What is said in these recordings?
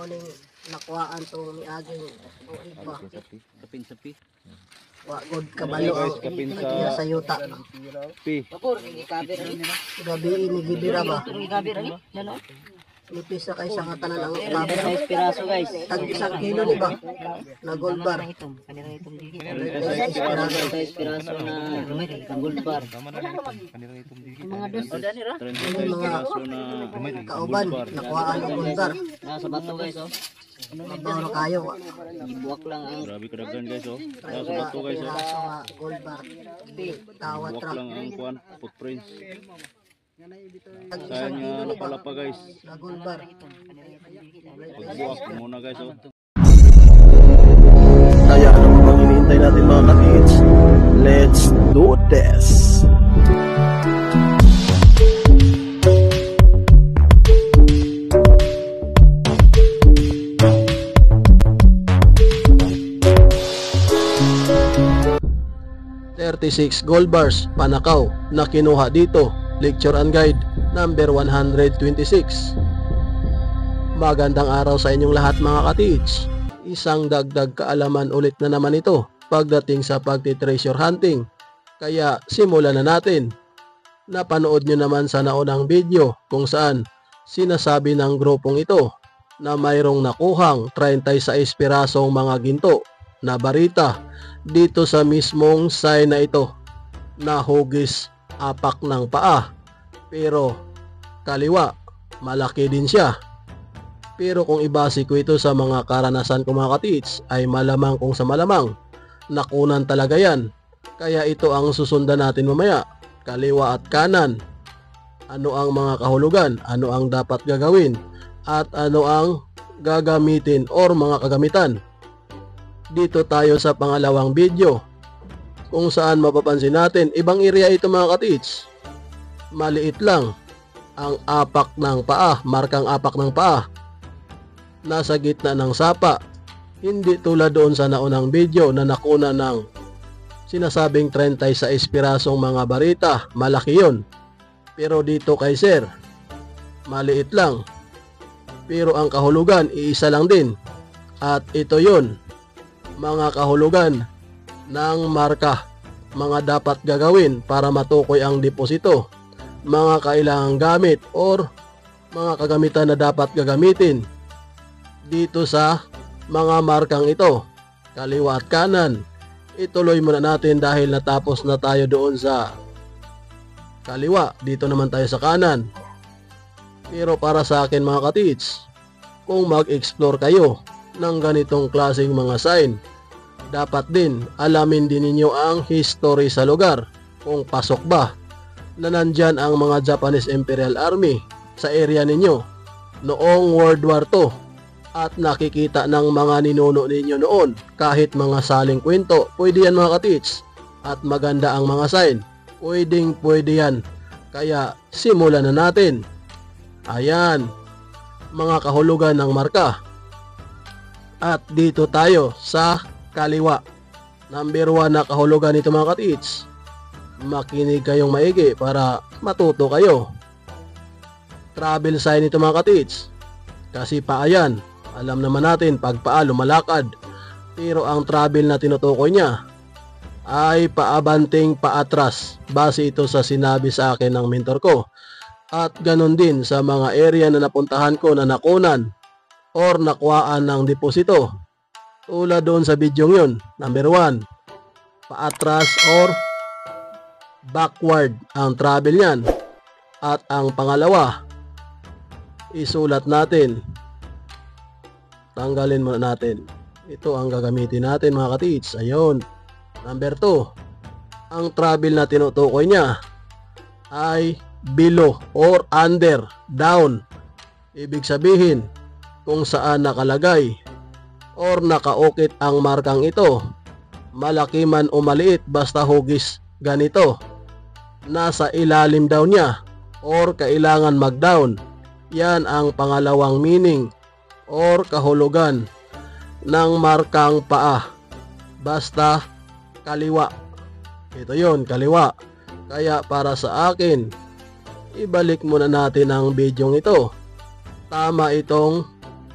ning nakuhaan tong miaging tuig ba. Kapin-sapi. Wa god kabalo ang kapin iya sa yuta. Pi. Gabi ini gibira ba. Yan o. Nipis na kay sa katanan ang Grabe kabir. sa piraso guys. Tag isang kilo ni ba? Na gold bar. Kanira itong digi. Sa piraso. Sa piraso na gold bar. Mga dos. Ini mga kauban nakuhaan ang gold bar. Nasa bato guys oh. Mabaw na kayo. Ibuwak lang ang Grabe kadaghan guys oh. Kaya Nasa bato guys oh. piraso nga gold bar. Tawat Buwak ra. lang ang kuan, footprints. Tag isang Sayang kilo nga ni ba? napala pa guys. Na gold bar. Pagbuwak muna guys oh. Kaya ano pa bang hinihintay natin mga katids? Let's do this! ...36 gold bars, Panakaw, na kinuha dito. Lecture and Guide, number 126. Magandang araw sa inyong lahat mga katids. Isang dagdag kaalaman ulit na naman ito pagdating sa pagti-treasure hunting. Kaya simulan na natin. Napanood nyo naman sa naunang video kung saan sinasabi ng grupong ito na mayroong nakuhang 36 pirasong mga ginto na barita dito sa mismong sign na ito na hugis apak ng paa. Pero kaliwa, malaki din siya. Pero kung ibase ko ito sa mga karanasan ko mga katids, ay malamang kung sa malamang, nakunan talaga yan. Kaya ito ang susundan natin mamaya, kaliwa at kanan. Ano ang mga kahulugan, ano ang dapat gagawin, at ano ang gagamitin or mga kagamitan. Dito tayo sa pangalawang video, kung saan mapapansin natin, ibang area ito mga katids. Maliit lang ang apak ng paa, markang apak ng paa. Nasa gitna ng sapa, hindi tulad doon sa naunang video na nakuna ng sinasabing 36 pirasong mga barita, malaki yun. Pero dito kay sir, maliit lang. Pero ang kahulugan, iisa lang din. At ito yun, mga kahulugan ng marka, mga dapat gagawin para matukoy ang deposito, mga kailangang gamit or mga kagamitan na dapat gagamitin dito sa mga markang ito, kaliwa at kanan. Ituloy muna natin dahil natapos na tayo doon sa kaliwa, dito naman tayo sa kanan. Pero para sa akin mga katids, kung mag-explore kayo ng ganitong klaseng mga sign, dapat din alamin din ninyo ang history sa lugar, kung pasok ba na nandyan ang mga Japanese Imperial Army sa area ninyo noong World War II. At nakikita ng mga ninuno ninyo noon, kahit mga saling kwento, pwede yan mga katids. At maganda ang mga sign, pwede yan. Kaya simulan na natin. Ayan, mga kahulugan ng marka. At dito tayo sa kaliwa. Number 1 na kahulugan nito mga katids. Makinig kayong maigi para matuto kayo. Travel sign nito mga katids. Kasi paayan. Alam naman natin pag paa lumalakad, pero ang travel na tinutukoy niya ay paabanting paatras. Base ito sa sinabi sa akin ng mentor ko. At ganun din sa mga area na napuntahan ko na nakunan or nakuhaan ng deposito. Tulad doon sa video yun, number 1, paatras or backward ang travel niyan. At ang pangalawa, isulat natin. Tanggalin muna natin. Ito ang gagamitin natin mga katids. Ayun. Number 2. Ang travel na tinutukoy niya ay below or under, down. Ibig sabihin kung saan nakalagay or nakaukit ang markang ito. Malaki man o maliit basta hugis ganito. Nasa ilalim daw niya or kailangan mag-down. Yan ang pangalawang meaning or kahulugan ng markang paa. Basta kaliwa. Ito yon, kaliwa. Kaya para sa akin, ibalik muna natin ang bidyong ito. Tama itong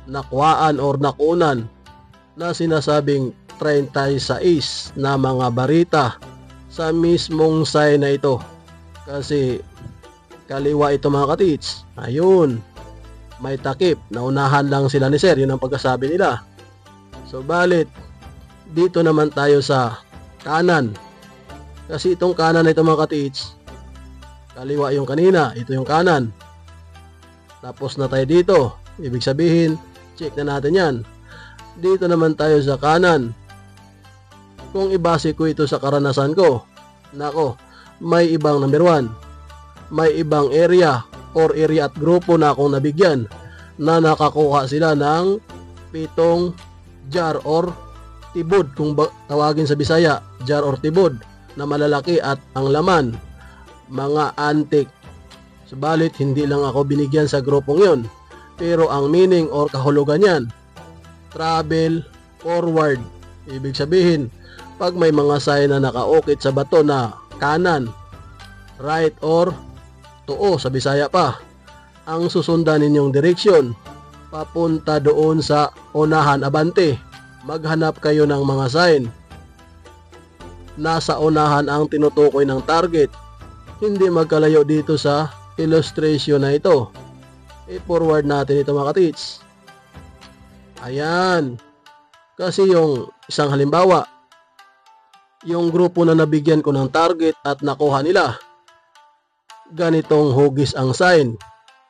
nakuhaan or nakunan na sinasabing 36 na mga barita sa mismong sign na ito. Kasi kaliwa ito mga katits. Ayun, may takip. Naunahan lang sila ni sir. Yun ang pagkasabi nila. So balit, dito naman tayo sa kanan. Kasi itong kanan na ito mga katits, kaliwa yung kanina, ito yung kanan. Tapos na tayo dito. Ibig sabihin, check na natin yan. Dito naman tayo sa kanan. Kung ibase ko ito sa karanasan ko, nako, may ibang number 1. May ibang area or area at grupo na akong nabigyan na nakakuha sila ng 7 jar or tibod. Kung tawagin sa Bisaya, jar or tibod na malalaki at ang laman, mga antique. Subalit, hindi lang ako binigyan sa grupong yon. Pero ang meaning or kahulugan yan, travel forward. Ibig sabihin, pag may mga sign na nakaukit sa bato na kanan, right or tuo sa Bisaya pa, ang susundan ninyong direksyon papunta doon sa unahan, abante. Maghanap kayo ng mga sign. Nasa unahan ang tinutukoy ng target. Hindi magkalayo dito sa illustration na ito. I-forward natin ito mga katits. Ayan. Kasi yung isang halimbawa, yung grupo na nabigyan ko ng target at nakuha nila, ganitong hugis ang sign.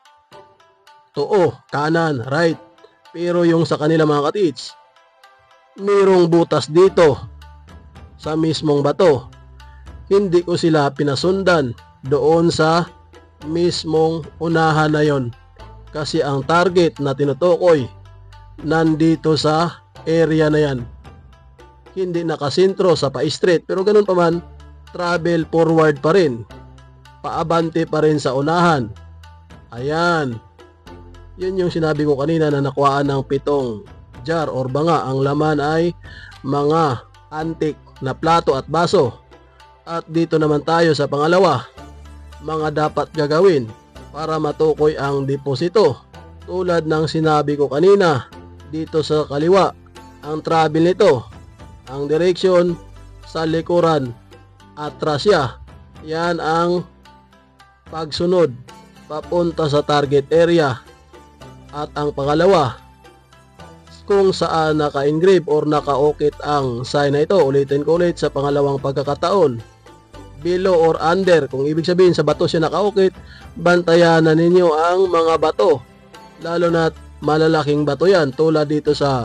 Tuo, kanan, right. Pero yung sa kanila mga katits, mayroong butas dito sa mismong bato. Hindi ko sila pinasundan doon sa mismong unahan na yon. Kasi ang target na tinutukoy nandito sa area na yan. Hindi nakasintro sa pa-street, pero ganun pa man, travel forward pa rin. Paabante pa rin sa unahan. Ayan. Yun yung sinabi ko kanina na nakuhaan ng 7 jar or banga. Ang laman ay mga antique na plato at baso. At dito naman tayo sa pangalawa, mga dapat gagawin para matukoy ang deposito. Tulad ng sinabi ko kanina, dito sa kaliwa, ang travel nito, ang direction sa likuran, atras siya. Yan ang pagsunod papunta sa target area. At ang pangalawa, kung saan naka-engrave or naka-ukit ang sign na ito. Ulitin ko ulit sa pangalawang pagkakataon, below or under. Kung ibig sabihin sa bato siya naka-ukit, bantayan na ninyo ang mga bato, lalo na malalaking bato yan, tulad dito sa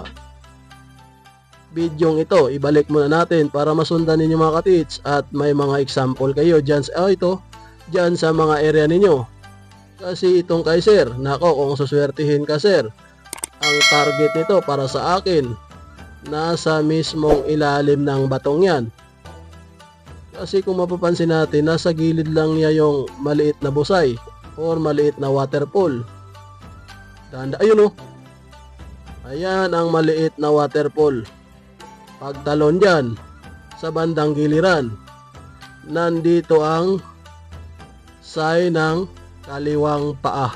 bidyong ito. Ibalik muna natin para masundan ninyo mga katits, at may mga example kayo dyan, dyan sa mga area ninyo. Kasi itong kay sir, nako, kung suswertihin ka sir, ang target nito para sa akin nasa mismong ilalim ng batong yan. Kasi kung mapapansin natin, nasa gilid lang niya yung maliit na busay or maliit na waterfall. Ayun o. Ayan ang maliit na waterfall. Pagtalon dyan, sa bandang giliran, nandito ang sign ng kaliwang paa.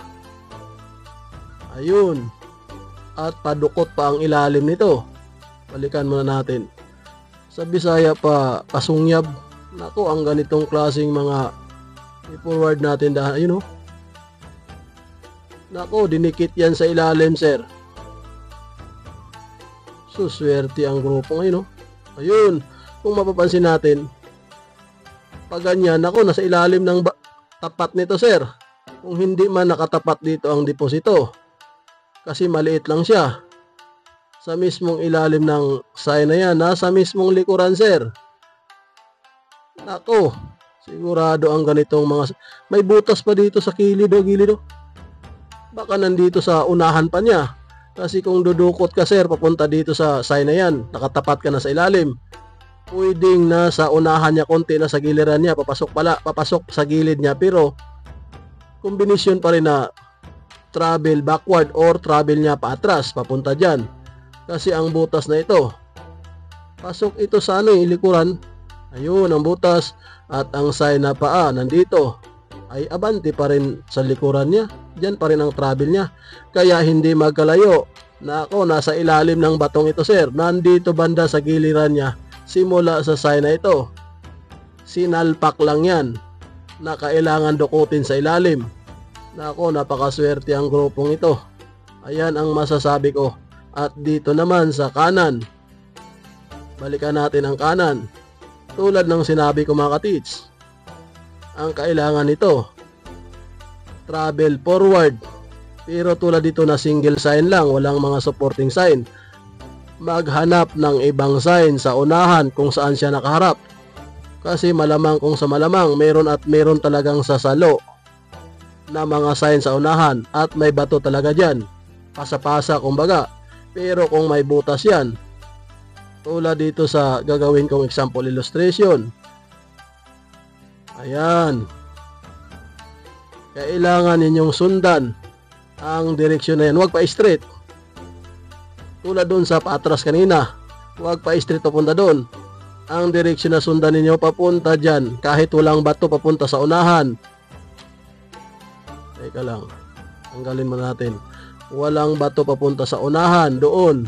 Ayun. At padukot pa ang ilalim nito. Balikan muna natin. Sa Bisaya pa, kasungyab. Nako, ang ganitong klaseng mga i-forward natin dahil, ayun o. Nako, dinikit yan sa ilalim sir. Suswerte ang grupo ngayon o. Ayun, kung mapapansin natin, pag ganyan, nako, nasa ilalim ng tapat nito sir. Kung hindi man nakatapat dito ang deposito, kasi maliit lang siya, sa mismong ilalim ng sign na yan, nasa mismong likuran sir. Nako, sigurado ang ganitong mga, may butas pa dito sa gilid o. Baka nandito sa unahan pa niya. Kasi kung dudukot ka sir, papunta dito sa sign na yan, nakatapat ka na sa ilalim, pwedeng nasa unahan niya konti, na sa giliran niya, papasok sa gilid niya, pero kombinasyon pa rin na travel backward or travel niya paatras, papunta dyan. Kasi ang butas na ito, pasok ito sa likuran. Ayun ang butas, at ang sign na paa nandito ay abante pa rin sa likuran niya. Diyan pa rin ang travel niya. Kaya hindi magkalayo Nako, nasa ilalim ng batong ito sir. Nandito banda sa giliran niya. Simula sa sign na ito. Sinalpak lang yan na kailangan dukutin sa ilalim. Nako, napakaswerte ang grupong ito. Ayan ang masasabi ko. At dito naman sa kanan. Balikan natin ang kanan. Tulad ng sinabi ko mga katits. Ang kailangan nito, travel forward. Pero tulad dito na single sign lang, walang mga supporting sign. Maghanap ng ibang sign sa unahan kung saan siya nakaharap. Kasi malamang kung sa malamang, meron at meron talagang sasalo na mga sign sa unahan at may bato talaga dyan. Pasa-pasa kumbaga. Pero kung may butas yan, tulad dito sa gagawin kong example illustration. Ayan. Kailangan ninyong sundan ang direksyon na yan. Huwag pa straight. Tulad dun sa paatras kanina. Huwag pa straight papunta dun. Ang direksyon na sundan ninyo papunta dyan. Kahit walang bato papunta sa unahan. Teka lang. Tanggalin mo natin. Walang bato papunta sa unahan. Doon.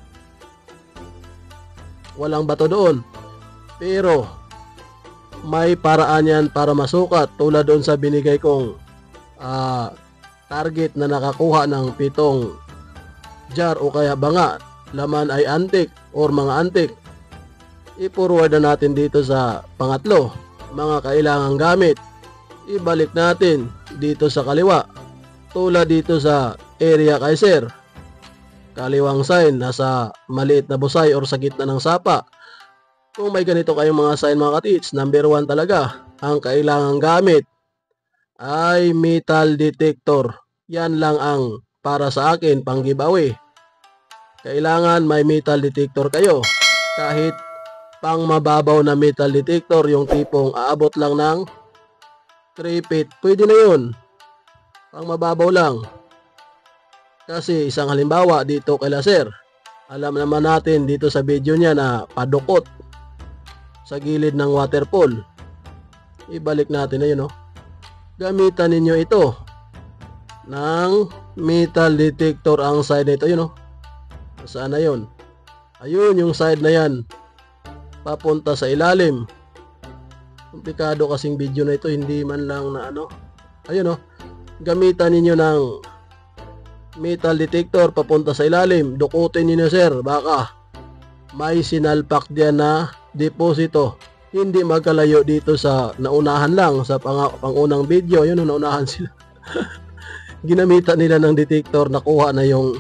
Walang bato doon. Pero may paraan yan para masukat. Tulad doon sa binigay kong target na nakakuha ng 7 jar o kaya banga. Laman ay antik or mga antik. I-forward na natin dito sa pangatlo. Mga kailangang gamit. Ibalik natin dito sa kaliwa. Tulad dito sa area kay sir. Kaliwang sign, nasa maliit na busay or sa gitna ng sapa. Kung may ganito kayong mga sign mga katits, number 1 talaga. Ang kailangang gamit ay metal detector. Yan lang ang para sa akin pang giveaway. Kailangan may metal detector kayo. Kahit pang mababaw na metal detector, yung tipong aabot lang ng 3 feet, pwede na yun. Pang mababaw lang. Kasi isang halimbawa dito kay sir, alam naman natin dito sa video niya na padukot sa gilid ng waterfall. Ibalik natin na yun, no? Gamitan ninyo ito ng metal detector ang side na ito, yun, no? Saan na yun? Ayun, yung side na yan. Papunta sa ilalim. Komplikado kasing video na ito, hindi man lang na ano. Ayun, no? Gamitan ninyo ng metal detector papunta sa ilalim. Dukutin niyo sir, baka may sinalpak diyan na deposito. Hindi magkalayo dito sa naunahan lang sa pangunang video. Yun, naunahan sila. Ginamitan nila ng detector, nakuha na yung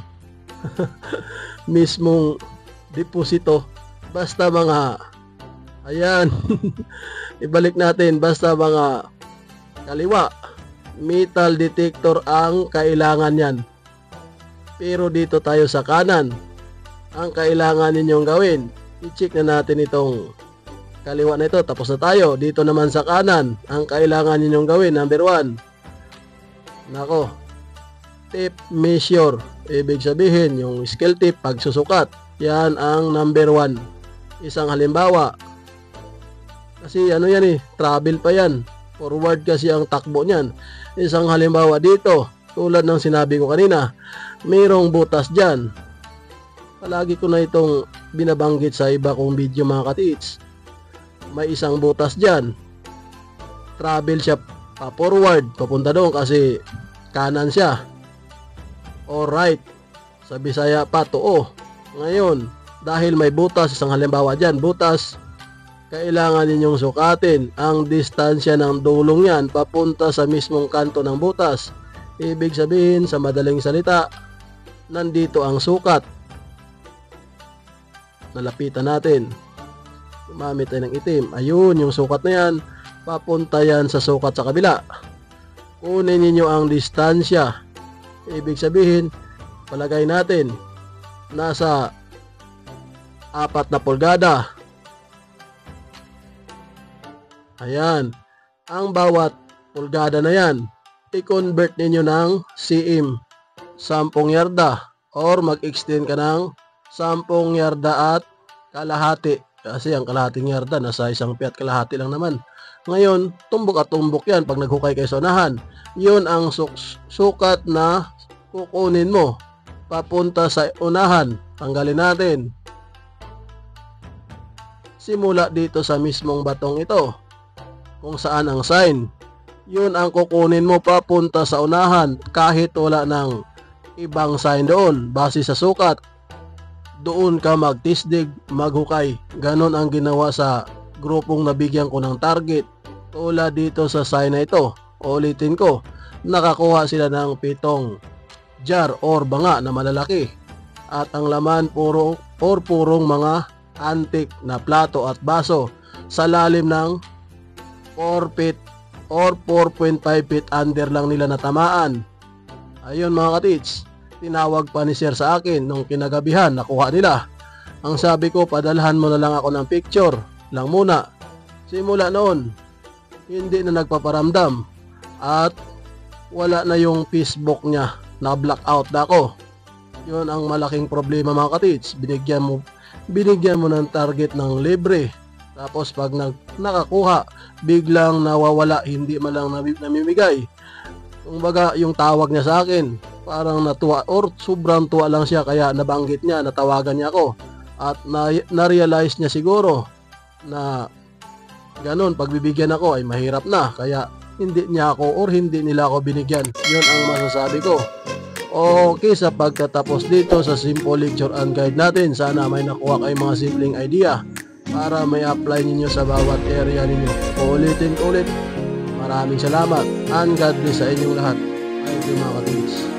mismong deposito. Basta mga ayan. Ibalik natin, basta mga kaliwa. Metal detector ang kailangan yan. Pero dito tayo sa kanan. Ang kailangan ninyong gawin, i-check na natin itong kaliwa na ito. Tapos na tayo. Dito naman sa kanan, ang kailangan ninyong gawin, number 1. Nako. Tape measure. Ibig sabihin, yung scale tape, pagsusukat. Yan ang number 1. Isang halimbawa. Kasi ano yan travel pa yan. Forward kasi ang takbo niyan. Isang halimbawa dito, tulad ng sinabi ko kanina, mayroong butas dyan. Palagi ko na itong binabanggit sa iba kong video mga katits. May isang butas dyan. Travel siya pa forward, papunta doon kasi kanan siya. Or right. Sa Bisaya pa, tuo. Ngayon, dahil may butas, isang halimbawa dyan, butas, kailangan ninyong sukatin ang distansya ng dulong yan papunta sa mismong kanto ng butas. Ibig sabihin, sa madaling salita, nandito ang sukat. Nalapitan natin. Gumamit tayo ng itim. Ayun, yung sukat na yan. Papunta yan sa sukat sa kabila. Kunin ninyo ang distansya. Ibig sabihin, palagay natin, nasa 4 na pulgada. Ayan. Ang bawat pulgada na yan, i-convert ninyo ng cm. 10 yarda. Or mag-extend ka ng 10 yarda at kalahati. Kasi ang kalahating yarda, nasa 1 piat kalahati lang naman. Ngayon, tumbok at tumbok yan pag naghukay kayo sa unahan. Yun ang sukat na kukunin mo. papunta sa unahan. Tanggalin natin. Simula dito sa mismong batong ito, kung saan ang sign, yun ang kukunin mo papunta sa unahan kahit wala ng ibang sign doon. Base sa sukat, doon ka magtisdig, maghukay. Ganon ang ginawa sa grupong nabigyan ko ng target. Tulad dito sa sign na ito, ulitin ko, nakakuha sila ng 7 jar or banga na malalaki. At ang laman purong mga antik na plato at baso sa lalim ng 4 feet or 4.5 feet under lang nila natamaan. Ayun mga katits, tinawag pa ni sir sa akin nung kinagabihan nakuha nila. Ang sabi ko, padalhan mo na lang ako ng picture lang muna. Simula noon, hindi na nagpaparamdam at wala na yung Facebook niya, na blackout na ako. Yun ang malaking problema mga katits. Binigyan mo ng target ng libre, tapos pag nakakuha, biglang nawawala, hindi man lang namimigay. Kumbaga yung tawag niya sa akin, parang natuwa or sobrang tuwa lang siya, kaya nabanggit niya, natawagan niya ako. At na-realize niya siguro na ganun, pagbibigyan ako ay mahirap na, kaya hindi niya ako or hindi nila ako binigyan. Yun ang masasabi ko. Okay, sa pagkatapos dito sa simple lecture and guide natin, sana may nakuha kayong mga simpleng idea para may apply ninyo sa bawat area ninyo. Ulitin ulit, maraming salamat and God bless sa inyong lahat. Thank you mga katigs.